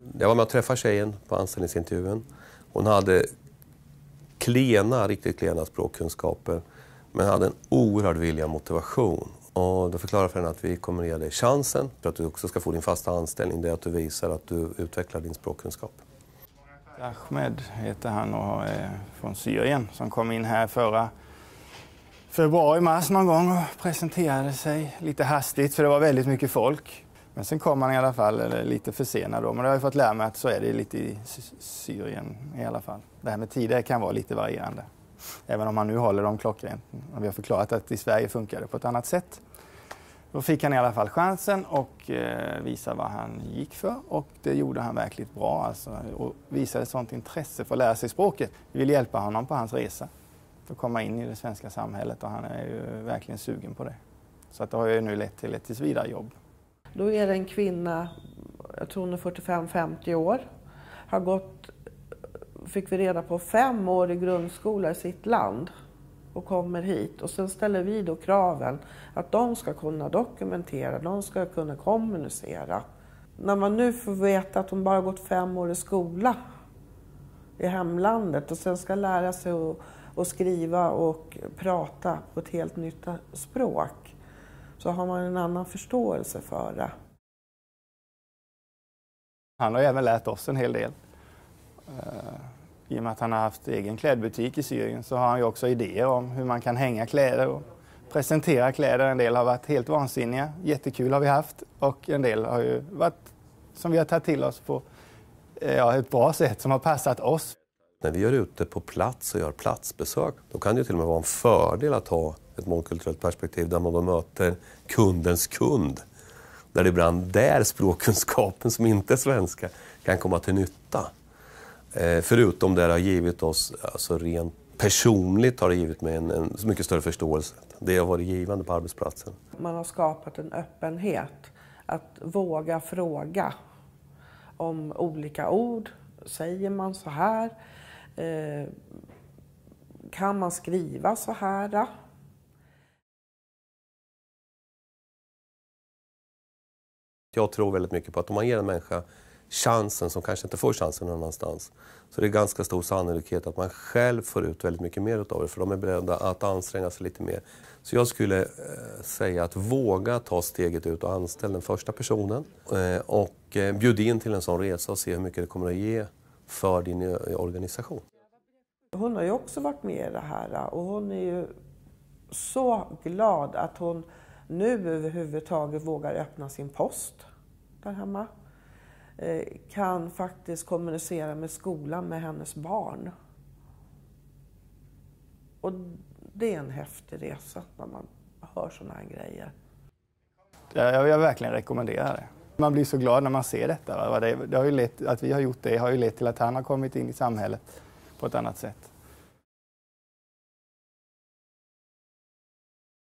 Jag var med och träffade tjejen på anställningsintervjun. Hon hade riktigt klena språkkunskaper, men hade en oerhörd vilja och motivation. Och då förklarade för henne att vi kommer att ge dig chansen för att du också ska få din fasta anställning. Det är att du visar att du utvecklar din språkkunskap. Ahmed heter han och är från Syrien som kom in här förra februari-mars någon gång och presenterade sig lite hastigt för det var väldigt mycket folk. Men sen kom han i alla fall lite försenad då, men det har jag fått lära mig att så är det lite i Syrien i alla fall. Det här med tider kan vara lite varierande. Även om man nu håller dem klockrent. Och vi har förklarat att i Sverige funkar det på ett annat sätt. Då fick han i alla fall chansen och visa vad han gick för. Och det gjorde han verkligt bra alltså. Och visade sånt intresse för att lära sig språket. Vi vill hjälpa honom på hans resa. För att komma in i det svenska samhället och han är ju verkligen sugen på det. Så att det har ju nu lett till ett tillsvidarejobb. Då är det en kvinna, jag tror hon är 45-50 år. Har gått, fick vi reda på, 5 år i grundskola i sitt land. Och kommer hit. Och sen ställer vi då kraven att de ska kunna dokumentera, de ska kunna kommunicera. När man nu får veta att hon bara gått 5 år i skola i hemlandet och sen ska lära sig att skriva och prata på ett helt nytt språk, så har man en annan förståelse för det. Han har även lärt oss en hel del. I och med att han har haft egen klädbutik i Syrien så har han ju också idéer om hur man kan hänga kläder och presentera kläder. En del har varit helt vansinniga, jättekul har vi haft, och en del har ju varit som vi har tagit till oss på ett bra sätt som har passat oss. När vi är ute på plats och gör platsbesök, då kan det till och med vara en fördel att ha ett mångkulturellt perspektiv där man då möter kundens kund. Där det ibland där språkkunskapen som inte är svenska kan komma till nytta. Förutom det har givit oss, alltså rent personligt har det givit mig en mycket större förståelse. Det har varit givande på arbetsplatsen. Man har skapat en öppenhet att våga fråga om olika ord. Säger man så här? Kan man skriva så här? Jag tror väldigt mycket på att om man ger en människa chansen som kanske inte får chansen någon annanstans, så det är ganska stor sannolikhet att man själv får ut väldigt mycket mer av det, för de är beredda att anstränga sig lite mer. Så jag skulle säga att våga ta steget ut och anställa den första personen och bjud in till en sån resa och se hur mycket det kommer att ge för din organisation. Hon har ju också varit med i det här och hon är ju så glad att hon nu överhuvudtaget vågar öppna sin post där hemma. Kan faktiskt kommunicera med skolan med hennes barn. Och det är en häftig resa när man hör såna här grejer. Jag vill verkligen rekommendera det. Man blir så glad när man ser detta. Det har ju lett, att vi har gjort det har ju lett till att han har kommit in i samhället på ett annat sätt.